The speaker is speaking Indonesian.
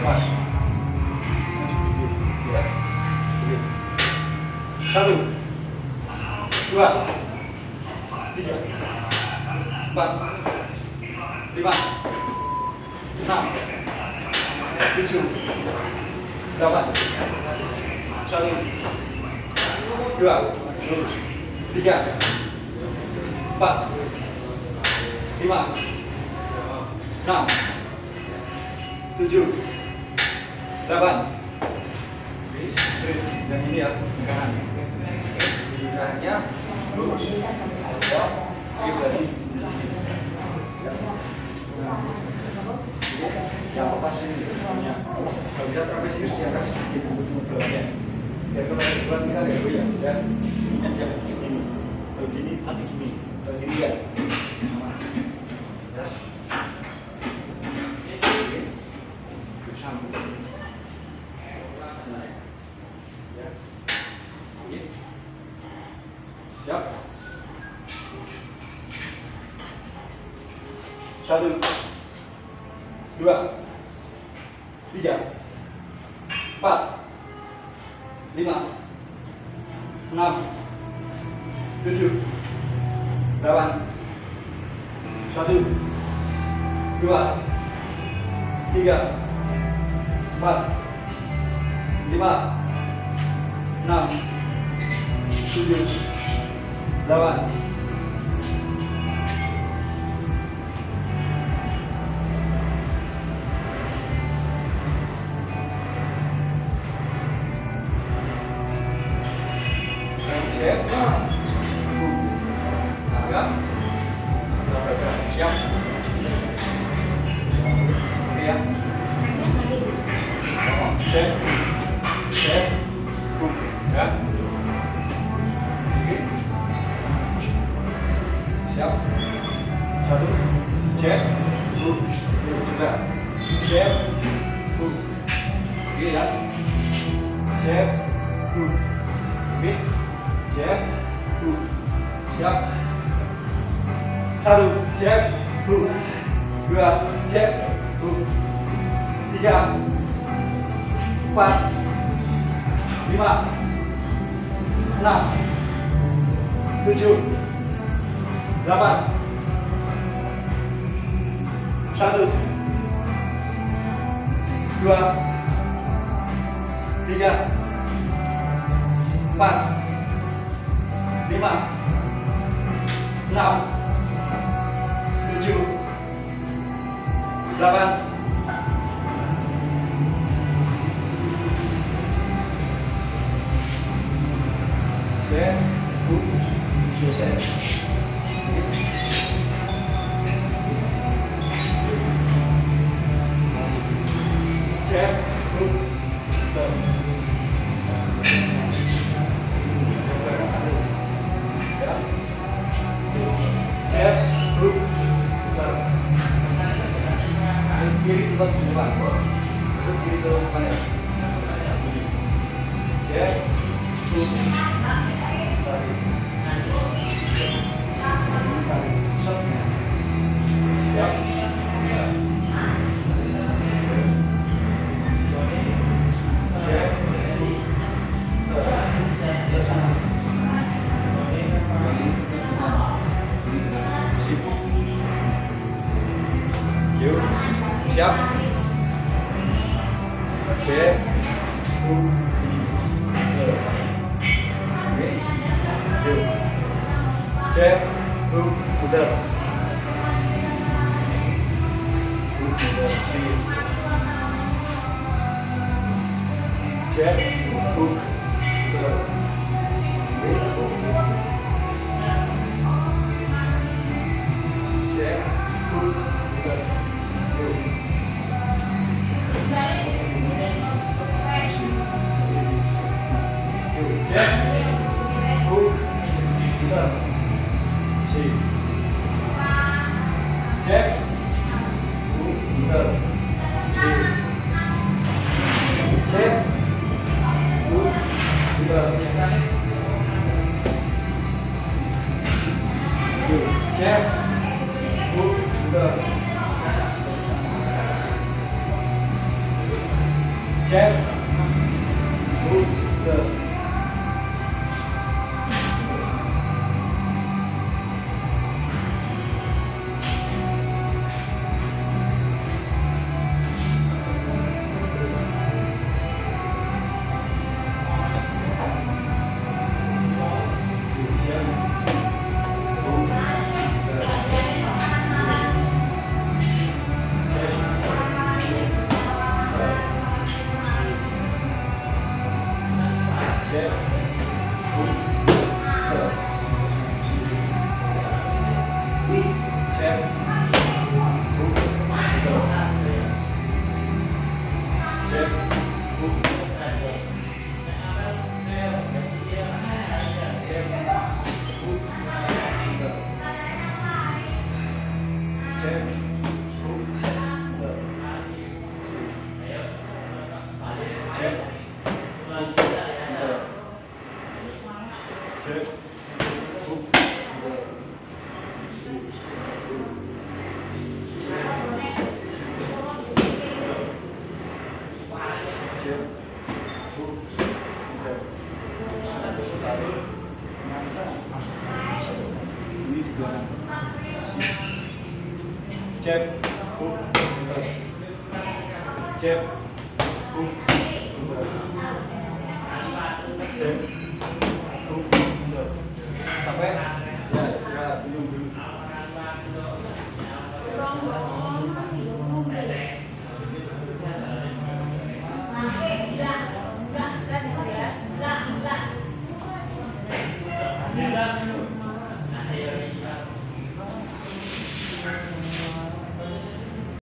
Pas. Ya. Satu, dua, tiga, empat, lima, enam, tujuh, delapan, satu, dua, tiga, empat, lima, enam, tujuh, delapan. Dan ini ya, kanan. Kakinya lurus. Ya, ini berarti. Yang lepas ini. Kalau bisa trapesius di atas sedikit belakangnya. Biar kalau bulan kita ada goyang. Ya, ini aja. Ini. Kalau gini, nanti gini. Kalau gini ya. Siap. Satu, dua, tiga, empat, lima, enam, tujuh, delapan, satu, dua, tiga, empat, lima, enam, tujuh, delapan. Siap. Agak. Siap. Ya. Siap. Siap. Ya. Siap. Satu. Cek. Sudah. Cek. Oke ya. Cek. Oke. Cek. Siap. Satu. Cek. Dua. Cek. Tiga. Empat. Lima. Enam. Tujuh. 8. 1 2 3 4 5 6 7 8. Selesai. Cek, kiri buat depan, terus kiri ke depan ya. Cek, siap. Oke. Cek, putar. Cek, putar. Cek, putar. Cek. Hook. Cek, hook, cek, hook, cek, hook, sampai ya, belum.